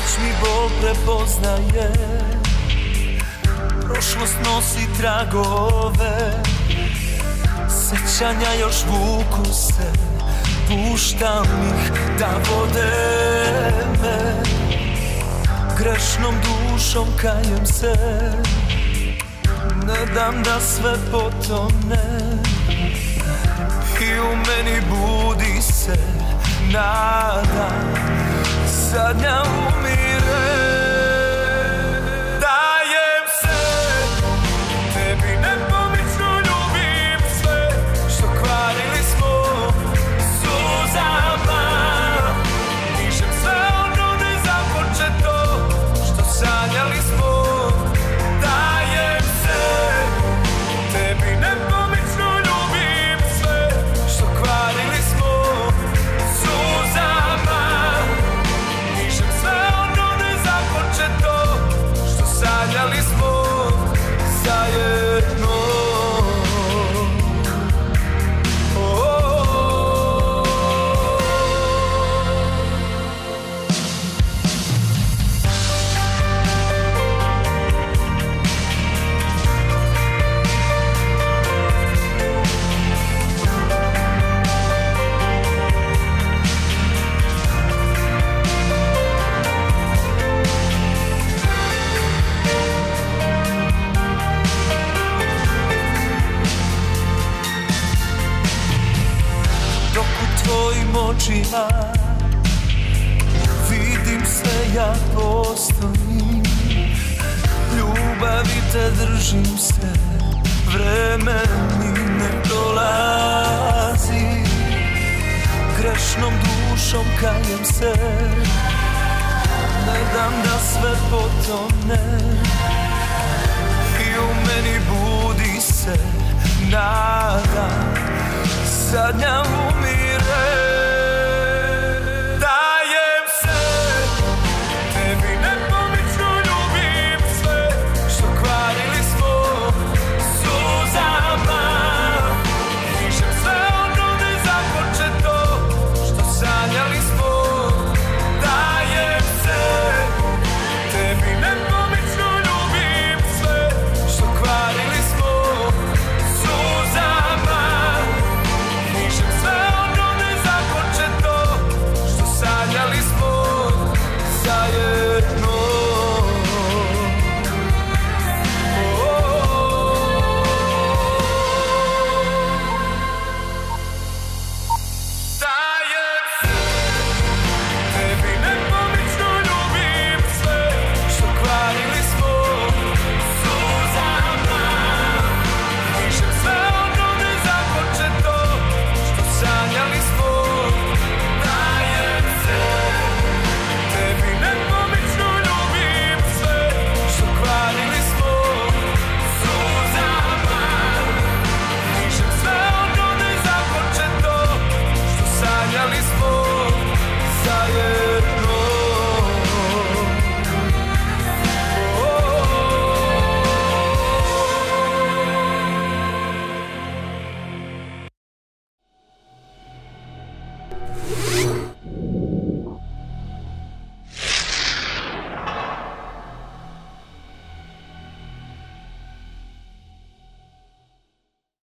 noć mi bol prepoznaje, prošlost nosi tragove, sećanja još vuku se, puštam ih da vode me. Grešnom dušom kajem se, ne dam da sve potone, i u meni budi se nada, zadnja umire. Dajem se tebi, nepomično ljubim sve što kvarili smo suzama. Pišem sve ono nezapočeto što sanjali smo. Dajem se tebi, nepomično ljubim sve što kvarili smo suzama. Pišem sve ono nezapočeto što sanjali smo zajedno. Dok u tvojim očima vidim se, ja postojim, ljubavi te držim se, vreme mi ne dolazi. Grešnom dušom kajem se, ne dam da sve potone, i u meni budi se nada, zadnja umire.